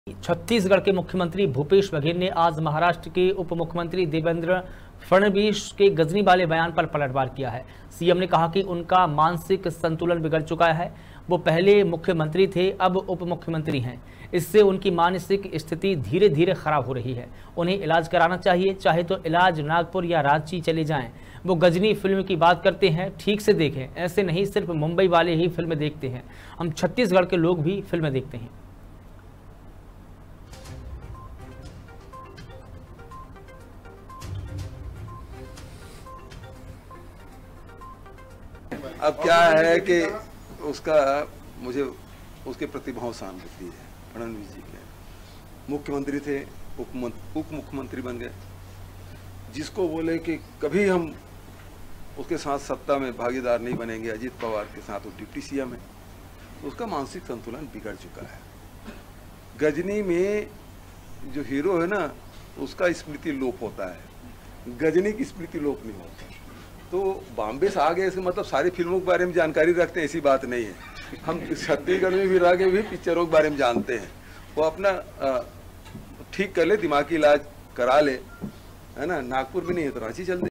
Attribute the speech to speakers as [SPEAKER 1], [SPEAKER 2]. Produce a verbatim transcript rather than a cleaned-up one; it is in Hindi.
[SPEAKER 1] छत्तीसगढ़ के मुख्यमंत्री भूपेश बघेल ने आज महाराष्ट्र के उप मुख्यमंत्री देवेंद्र फडणवीस के गजनी वाले बयान पर पलटवार किया है। सीएम ने कहा कि उनका मानसिक संतुलन बिगड़ चुका है। वो पहले मुख्यमंत्री थे, अब उप मुख्यमंत्री हैं। इससे उनकी मानसिक स्थिति धीरे धीरे खराब हो रही है। उन्हें इलाज कराना चाहिए, चाहे तो इलाज नागपुर या रांची चले जाएं। वो गजनी फिल्म की बात करते हैं, ठीक से देखें। ऐसे नहीं सिर्फ मुंबई वाले ही फिल्में देखते हैं, हम छत्तीसगढ़ के लोग भी फिल्में देखते हैं।
[SPEAKER 2] अब क्या है कि उसका मुझे उसके प्रति बहुत सहानुभूति है। फडणवीस जी के मुख्यमंत्री थे, उप मुख्यमंत्री बन गए। जिसको बोले कि कभी हम उसके साथ सत्ता में भागीदार नहीं बनेंगे, अजीत पवार के साथ वो डिप्टी सीएम है, तो उसका मानसिक संतुलन बिगड़ चुका है। गजनी में जो हीरो है ना, उसका स्मृति लोप होता है, गजनी की स्मृति लोप नहीं होती। तो बॉम्बे से आ गए, इसका मतलब सारी फिल्मों के बारे में जानकारी रखते हैं, ऐसी बात नहीं है। हम छत्तीसगढ़ में भी रह के भी पिक्चरों के बारे में जानते हैं। वो अपना ठीक कर ले, दिमागी इलाज करा ले, है ना। नागपुर में नहीं है तो रांची चल दे।